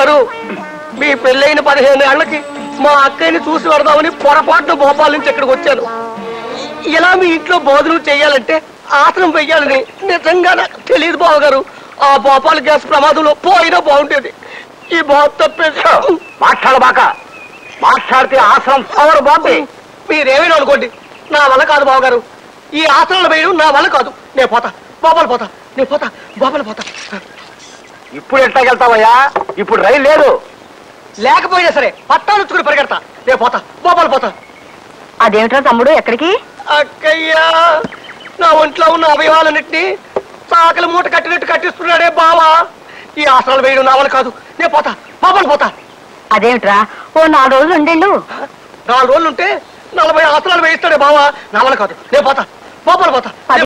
బావగారు మీ పెళ్ళైన 15 ఏళ్లకి మా అక్కయ్యని చూసి పెడదామని పొరపాటున భోపాల్ నుంచి ఇక్కడికి వచ్చాను. ఇలా మీ ఇంట్లో భోజనం చెయ్యాలంటే ఆసనం వెయ్యాలని నిజంగా నాకు తెలియదు బావగారు. ఆ భోపాల్ గ్యాస్ ప్రమాదంలో పోయినా బాగుంటేది. ఈ బాబు తప్పేసి మాట్లాడబాక. మాట్లాడితే ఆసనం పవర్ బాగుంది. మీరేమైనా అనుకోండి, నా వల్ల కాదు బావగారు. ఈ ఆసనాలు వేయడం నా వల్ల కాదు. నేను పోతా, భోపాల్ పోతా, నేను పోతా, భోపాల్ పోతా. ఇప్పుడు ఎట్లాగెళ్తావయ్యా? ఇప్పుడు రైలు లేదు. లేకపోయినా సరే పట్టాలు వచ్చుకుని పరిగెడతా. నేను పోతా, భోపాల్ పోతా. అదేమిటో తమ్ముడు, ఎక్కడికి? అక్కయ్యా, నా ఒంట్లో ఉన్న అవయవాలన్నింటినీ సాకలి మూట కట్టినట్టు కట్టిస్తున్నాడే బావా. ఈ ఆసనాలు వేయడం నా వల్ల కాదు. నేను పోతా, భోపాల్ పోతా. అదేమిట్రా, ఓ 4 రోజులు ఉండేళ్ళు. 4 రోజులు ఉంటే 40 ఆసనాలు వేయిస్తాడే బావా. నా వల్ల కాదు. నేను పోతా, భోపాల్ పోతా.